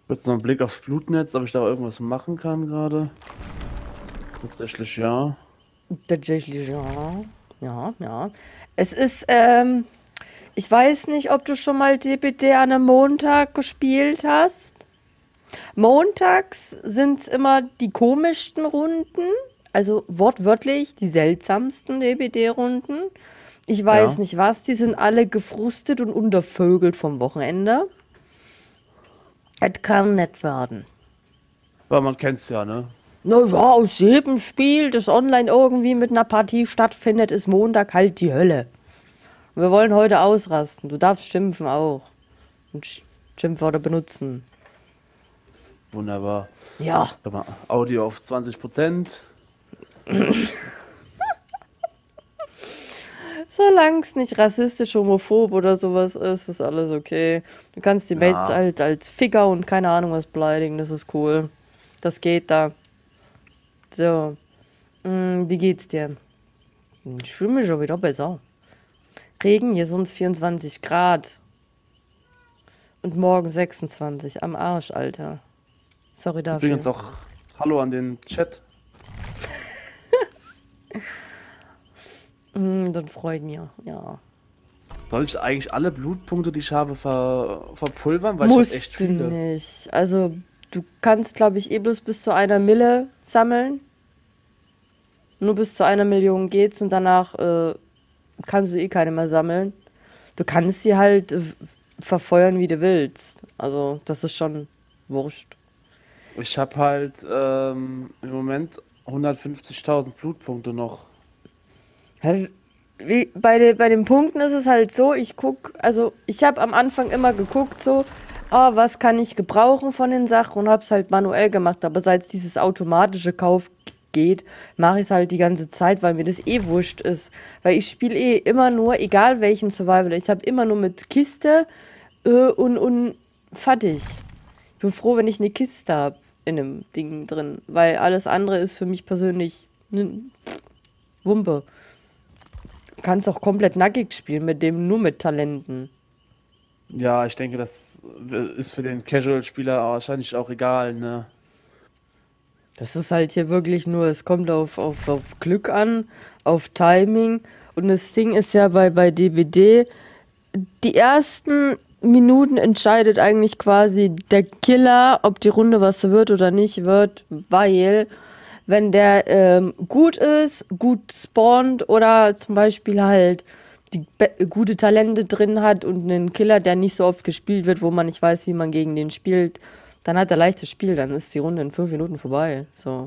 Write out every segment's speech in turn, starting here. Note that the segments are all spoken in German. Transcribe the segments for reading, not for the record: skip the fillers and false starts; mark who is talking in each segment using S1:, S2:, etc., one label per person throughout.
S1: Kurz noch einen Blick aufs Blutnetz, ob ich da irgendwas machen kann gerade. Tatsächlich ja.
S2: Tatsächlich, ja. Ja, ja. Es ist, ich weiß nicht, ob du schon mal DBD an einem Montag gespielt hast. Montags sind es immer die komischsten Runden, also wortwörtlich die seltsamsten DBD-Runden. Ich weiß
S1: Ja.
S2: nicht was, die sind alle gefrustet und untervögelt vom Wochenende. Es kann nett werden.
S1: Aber man kennt's ja, ne?
S2: Na ja, aus jedem Spiel, das online irgendwie mit einer Partie stattfindet, ist Montag halt die Hölle. Wir wollen heute ausrasten. Du darfst schimpfen auch. Und Schimpfwörter benutzen.
S1: Wunderbar.
S2: Ja.
S1: Sag mal, Audio auf 20%.
S2: Solange es nicht rassistisch, homophob oder sowas ist, ist alles okay. Du kannst die Mates
S1: Ja.
S2: halt als Ficker und keine Ahnung was beleidigen, das ist cool. Das geht da. So. Wie geht's dir? Ich fühle mich schon wieder besser. Regen, hier sind es 24 Grad. Und morgen 26. Am Arsch, Alter. Sorry
S1: Übrigens
S2: dafür.
S1: auch Hallo an den Chat.
S2: Das freut mich, ja.
S1: Soll ich eigentlich alle Blutpunkte, die ich habe, verpulvern? Weil ich habe echt
S2: Musst du
S1: viele.
S2: nicht. Also, du kannst, glaube ich, eh bloß bis zu einer Mille sammeln. Nur bis zu einer Million geht's und danach kannst du eh keine mehr sammeln. Du kannst sie halt verfeuern, wie du willst. Also, das ist schon wurscht.
S1: Ich habe halt im Moment 150.000 Blutpunkte noch.
S2: Hä, wie, bei den Punkten ist es halt so, also ich habe am Anfang immer geguckt, so, was kann ich gebrauchen von den Sachen und habe es halt manuell gemacht. Aber seit es dieses automatische Kauf geht, mache ich es halt die ganze Zeit, weil mir das eh wurscht ist. Weil ich spiele eh immer nur, egal welchen Survival, ich habe immer nur mit Kiste und fertig. Ich bin froh, wenn ich eine Kiste habe in einem Ding drin, weil alles andere ist für mich persönlich ne Wumpe. Kannst auch komplett nackig spielen mit dem, nur mit Talenten.
S1: Ja, ich denke, das ist für den Casual-Spieler wahrscheinlich auch egal, ne?
S2: Das ist halt hier wirklich nur, es kommt auf Glück an, auf Timing. Und das Ding ist ja bei DBD, die ersten Minuten entscheidet eigentlich quasi der Killer, ob die Runde was wird oder nicht wird, weil wenn der gut ist, gut spawnt oder zum Beispiel halt gute Talente drin hat und einen Killer, der nicht so oft gespielt wird, wo man nicht weiß, wie man gegen den spielt, dann hat er leichtes Spiel, dann ist die Runde in 5 Minuten vorbei. So.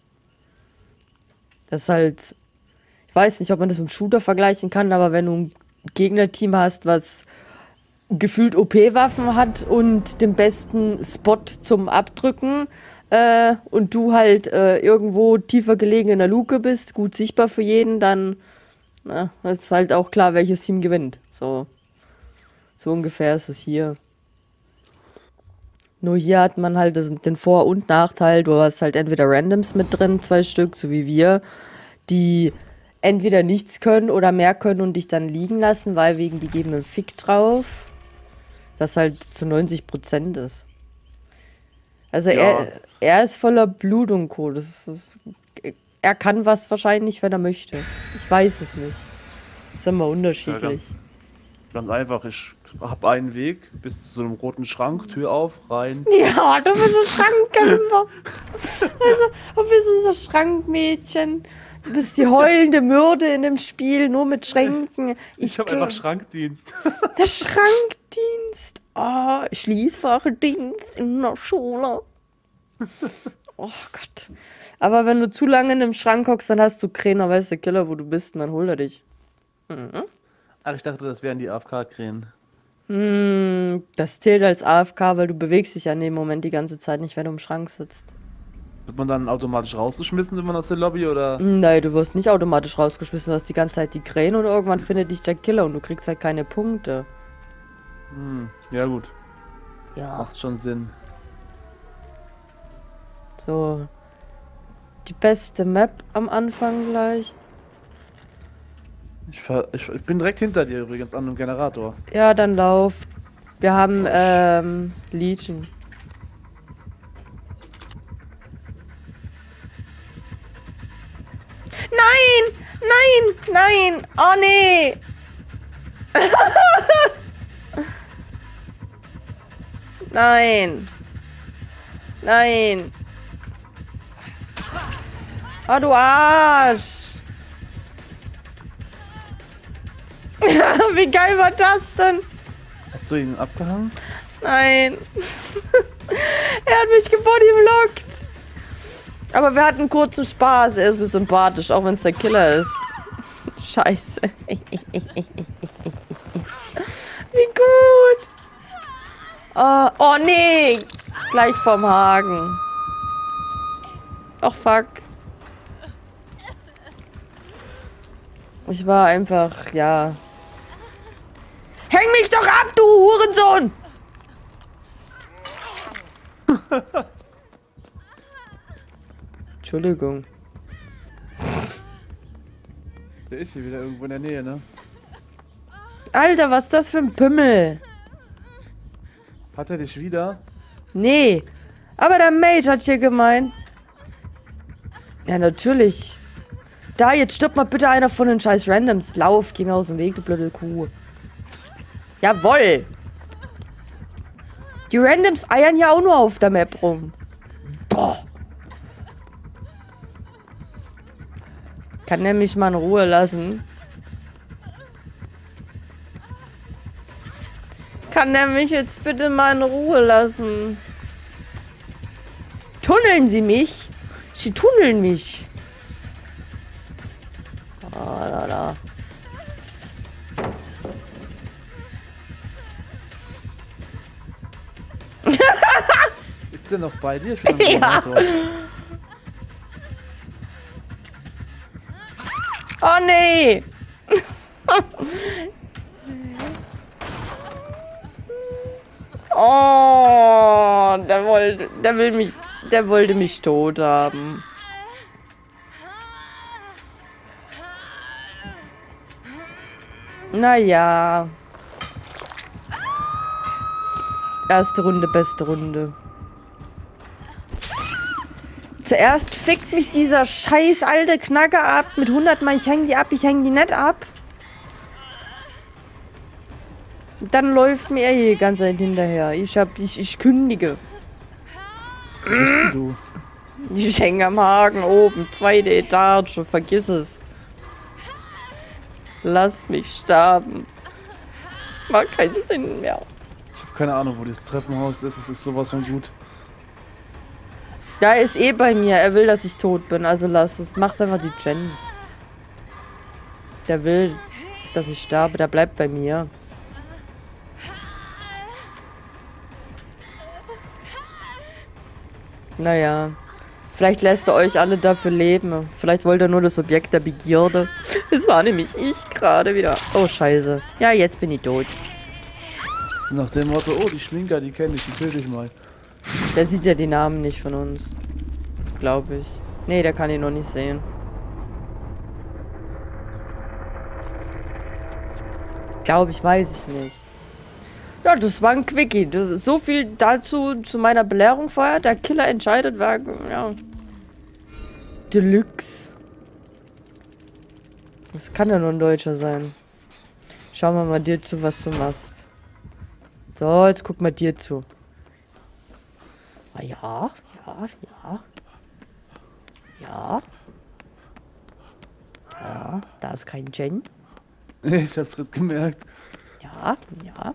S2: Das ist halt, ich weiß nicht, ob man das mit dem Shooter vergleichen kann, aber wenn du ein Gegnerteam hast, was gefühlt OP-Waffen hat und den besten Spot zum Abdrücken und du halt irgendwo tiefer gelegen in der Luke bist, gut sichtbar für jeden, dann ist halt auch klar, welches Team gewinnt. So, so ungefähr ist es hier. Nur hier hat man halt den Vor- und Nachteil, du hast halt entweder Randoms mit drin, 2 Stück, so wie wir, die entweder nichts können oder mehr können und dich dann liegen lassen, weil wegen die geben einen Fick drauf, was halt zu 90% ist. Also
S1: Ja,
S2: er ist voller Blut und Co. Er kann was wahrscheinlich, wenn er möchte. Ich weiß es nicht. Ist immer
S1: ist ja
S2: unterschiedlich.
S1: ganz einfach. Ich habe einen Weg bis zu so einem roten Schrank, Tür auf, rein.
S2: Ja, du bist ein Schrankkämpfer. Du bist unser Schrankmädchen. Du bist die heulende Myrde in dem Spiel, nur mit Schränken.
S1: Ich habe einfach Schrankdienst.
S2: Der Schrankdienst. Oh, Schließfachdienst in der Schule. Oh Gott. Aber wenn du zu lange in einem Schrank hockst, dann hast du keiner weiß der Killer, wo du bist, und dann holt er dich.
S1: Ach, ich dachte, das wären die AFK-Krähen.
S2: Das zählt als AFK, weil du bewegst dich ja in dem Moment die ganze Zeit nicht, wenn du im Schrank sitzt.
S1: Wird man dann automatisch rausgeschmissen, wenn man aus der Lobby oder?
S2: Nein, du wirst nicht automatisch rausgeschmissen, du hast die ganze Zeit die Krähen und irgendwann findet dich der Killer und du kriegst halt keine Punkte.
S1: Ja gut,
S2: Ja.
S1: macht schon Sinn.
S2: So. Die beste Map am Anfang gleich.
S1: Ich bin direkt hinter dir übrigens an dem Generator.
S2: Ja, dann lauf. Wir haben
S1: Oh,
S2: Legion. Nein! Nein! Oh, nee! Nein! Nein! Oh, du Arsch! Wie geil war das denn?
S1: Hast du ihn abgehangen?
S2: Nein. Er hat mich gebodyblockt. Aber wir hatten kurzen Spaß. Er ist mir sympathisch, auch wenn es der Killer ist. Scheiße. Wie gut. Oh, nee. Gleich vom Haken. Och, fuck. Ich war einfach, ja. Häng mich doch ab, du Hurensohn! Entschuldigung.
S1: Der ist hier wieder irgendwo in der Nähe, ne?
S2: Alter, was ist das für ein Pimmel?
S1: Hat er dich wieder?
S2: Nee. Aber der Mate hat hier gemeint. Ja, natürlich. Da, jetzt stirbt mal bitte einer von den scheiß Randoms. Lauf, geh mir aus dem Weg, du blöde Kuh. Jawoll. Die Randoms eiern ja auch nur auf der Map rum. Boah. Kann der mich mal in Ruhe lassen? Kann der mich jetzt bitte mal in Ruhe lassen? Tunneln Sie mich? Sie tunneln mich. Ah, da, da.
S1: Ist der noch bei dir? Schon ja.
S2: Oh nee! Oh, der wollte mich tot haben. Naja. Erste Runde, beste Runde. Zuerst fickt mich dieser scheiß alte Knacker ab mit 100 Mal. Ich häng die ab, ich häng die nicht ab. Dann läuft mir er hier die ganze Zeit hinterher. Ich kündige.
S1: Wo bist denn du?
S2: Ich hänge am Haken oben, 2. Etage, vergiss es. Lass mich sterben. Macht keinen Sinn mehr.
S1: Ich habe keine Ahnung, wo das Treppenhaus ist. Es ist sowas von gut.
S2: Ja, er ist eh bei mir. Er will, dass ich tot bin. Also lass es. Macht's einfach die Jen. Der will, dass ich sterbe. Der bleibt bei mir. Naja. Vielleicht lässt er euch alle dafür leben. Vielleicht wollte er nur das Objekt der Begierde. Es war nämlich ich gerade wieder. Oh, scheiße. Ja, jetzt bin ich tot.
S1: Nach dem Motto, oh, die Schminker, die kenne ich, die töte ich mal.
S2: Der sieht ja die Namen nicht von uns. Glaube ich. Nee, der kann ihn noch nicht sehen. Glaube ich, weiß ich nicht. Ja, das war ein Quickie. Das ist so viel dazu, zu meiner Belehrung vorher. Der Killer entscheidet, wer, ja. Deluxe. Das kann ja nur ein Deutscher sein. Schauen wir mal dir zu, was du machst. So, jetzt guck mal dir zu. Ah, ja, ja, ja. Ja. Ja, da ist kein Jen.
S1: Ich hab's gerade gemerkt.
S2: Ja, ja.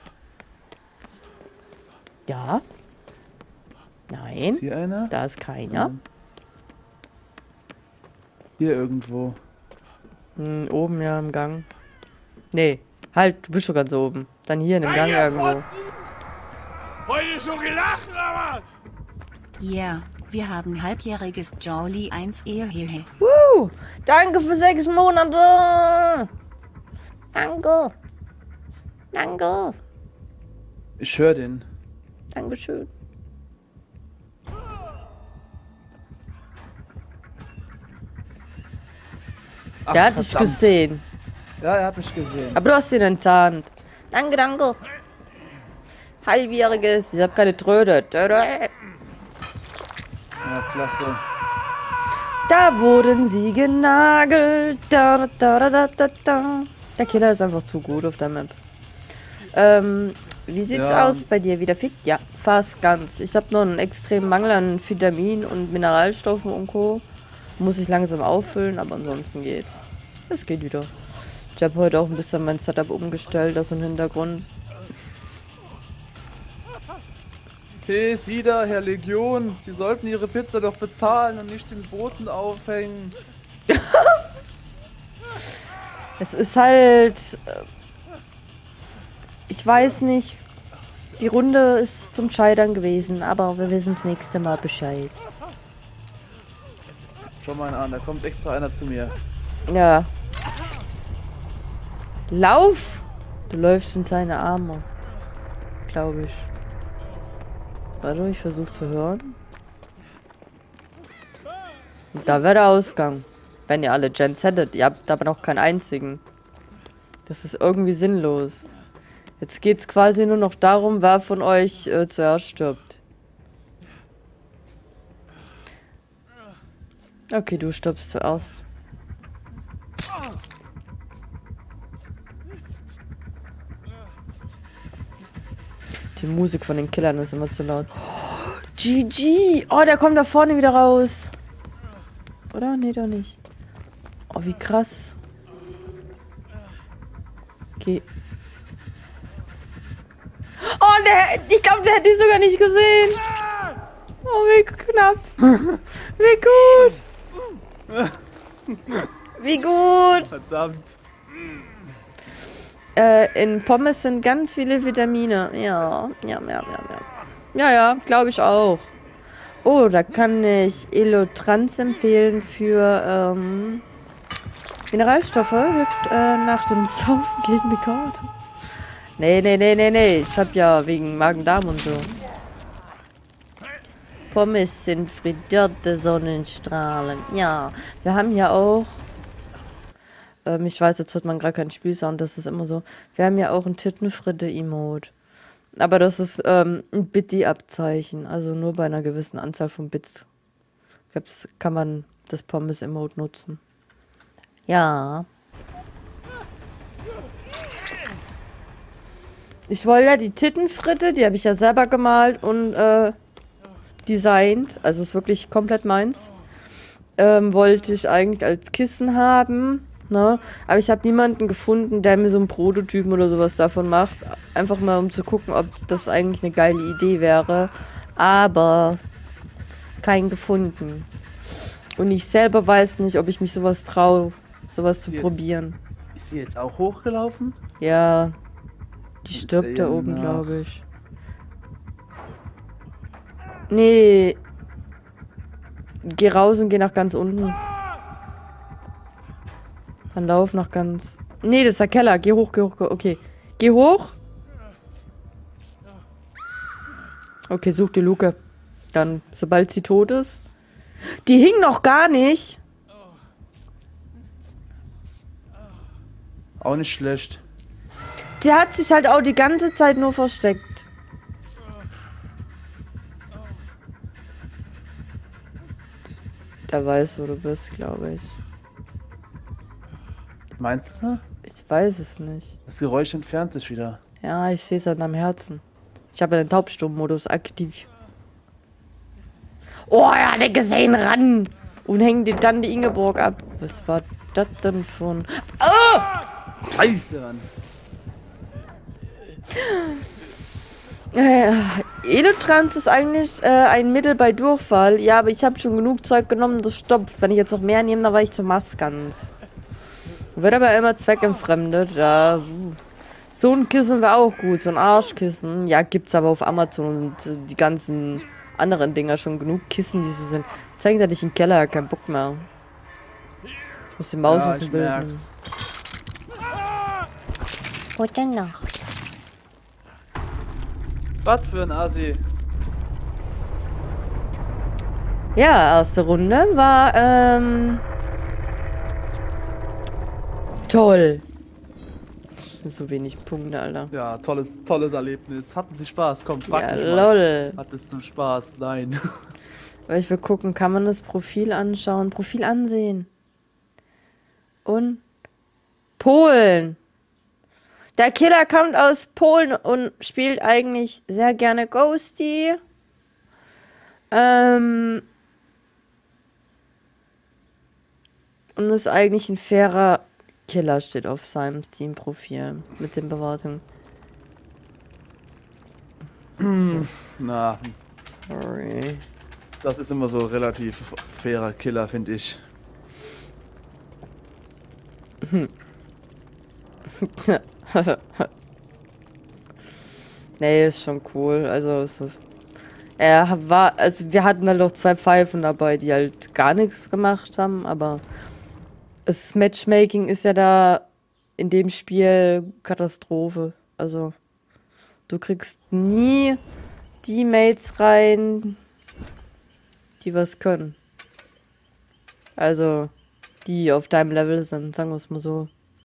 S2: Ja. Nein.
S1: Ist hier einer?
S2: Da ist keiner.
S1: Hier irgendwo.
S2: Oben, ja, im Gang. Nee, halt, du bist schon ganz oben. Dann hier in dem Gang irgendwo.
S3: Heute schon gelacht, aber...
S4: Ja, wir haben halbjähriges Jolly 1 Ehe.
S2: Danke für 6 Monate. Danke. Danke.
S1: Ich höre den.
S2: Dankeschön.
S1: Ach,
S2: Der hat dich
S1: verdammt.
S2: gesehen.
S1: Ja, er hat mich gesehen.
S2: Aber du hast ihn enttarnt. Danke, danke. Halbjähriges. Ich hab keine Tröte.
S1: Ja, klasse.
S2: Da wurden sie genagelt. Da, da, da, da, da, da. Der Killer ist einfach zu gut auf der Map. Wie sieht's aus bei dir? Wieder fit? Ja, fast ganz. Ich habe noch einen extremen Mangel an Vitamin und Mineralstoffen und Co. Muss ich langsam auffüllen, aber ansonsten geht's. Es geht wieder. Ich habe heute auch ein bisschen mein Setup umgestellt, das im Hintergrund.
S1: Okay, Sie da, Herr Legion. Sie sollten Ihre Pizza doch bezahlen und nicht den Boten aufhängen.
S2: Es ist halt... Ich weiß nicht, die Runde ist zum Scheitern gewesen, aber wir wissen das nächste Mal Bescheid.
S1: Schau mal an, da kommt extra einer zu mir.
S2: Ja. Lauf! Du läufst in seine Arme. Glaube ich. Warte, ich versuche zu hören. Und da wäre der Ausgang. Wenn ihr alle Gens hättet. Ihr habt aber noch keinen einzigen. Das ist irgendwie sinnlos. Jetzt geht es quasi nur noch darum, wer von euch zuerst stirbt. Okay, du stirbst zuerst. Die Musik von den Killern ist immer zu laut. Oh, GG! Oh, der kommt da vorne wieder raus. Oder? Nee, doch nicht. Oh, wie krass. Okay. Oh, ich glaube, der hätte ich sogar nicht gesehen. Oh, wie knapp. Wie gut. Wie gut.
S1: Verdammt.
S2: In Pommes sind ganz viele Vitamine. Ja, glaube ich auch. Oh, da kann ich Elotrans empfehlen für Mineralstoffe. Hilft nach dem Saufen gegen eine Karte. Nee. Ich hab ja wegen Magen-Darm und so. Pommes sind frittierte Sonnenstrahlen. Ja, wir haben ja auch... ich weiß, jetzt hört man gerade keinen Spielsound, das ist immer so. Wir haben ja auch ein Tittenfritte-Emote. Aber das ist ein Bitty-Abzeichen. Also nur bei einer gewissen Anzahl von Bits kann man das Pommes-Emote nutzen. Ja. Ich wollte ja die Tittenfritte, die habe ich ja selber gemalt und designt. Also ist wirklich komplett meins. Wollte ich eigentlich als Kissen haben. Ne? Aber ich habe niemanden gefunden, der mir so einen Prototypen oder sowas davon macht. Einfach mal, um zu gucken, ob das eigentlich eine geile Idee wäre. Aber keinen gefunden. Und ich selber weiß nicht, ob ich mich sowas traue, sowas zu probieren.
S1: Ist sie jetzt auch hochgelaufen?
S2: Ja. Die stirbt da oben, glaube ich. Nee. Geh raus und geh nach ganz unten. Dann lauf nach ganz... Nee, das ist der Keller. Geh hoch. Okay. Geh hoch. Okay, such die Luke. Dann, sobald sie tot ist. Die hing noch gar nicht.
S1: Auch nicht schlecht.
S2: Der hat sich halt auch die ganze Zeit nur versteckt. Der weiß, wo du bist, glaube ich.
S1: Meinst du?
S2: Ich weiß es nicht.
S1: Das Geräusch entfernt sich wieder.
S2: Ja, ich sehe es an deinem Herzen. Ich habe den Taubstummodus aktiv. Oh, er hat den gesehen, ran! Und hängen dir dann die Ingeborg ab. Was war das denn von... Oh!
S1: Scheiße, Mann.
S2: Elotrans ist eigentlich ein Mittel bei Durchfall. Ja, aber ich habe schon genug Zeug genommen, das stopft. Wenn ich jetzt noch mehr nehme, dann war ich zu Maskans. Wird aber immer zweckentfremdet. Ja. So ein Kissen wäre auch gut. So ein Arschkissen. Ja, gibt's aber auf Amazon und die ganzen anderen Dinger schon genug Kissen, die so sind. Jetzt hängt er dich im Keller, kein Bock mehr. Ich muss die Maus aus dem Bild nehmen. Gute Nacht.
S1: Was für ein Assi.
S2: Ja, erste Runde war, toll. So wenig Punkte, Alter.
S1: Ja, tolles Erlebnis. Hatten Sie Spaß? Komm, frag
S2: Ja,
S1: mich mal.
S2: lol.
S1: Hattest du Spaß? Nein.
S2: Weil ich will gucken, kann man das Profil anschauen? Profil ansehen. Und Polen. Der Killer kommt aus Polen und spielt eigentlich sehr gerne Ghosty. Und ist eigentlich ein fairer Killer, steht auf seinem Steam-Profil mit den Bewertungen.
S1: Na,
S2: Sorry.
S1: das ist immer so relativ fairer Killer, finde ich.
S2: Nee, ist schon cool. Also, er war, also wir hatten halt noch 2 Pfeifen dabei, die halt gar nichts gemacht haben, aber das Matchmaking ist ja da in dem Spiel Katastrophe. Also, du kriegst nie die Mates rein, die was können. Also, die auf deinem Level sind, sagen wir es mal so.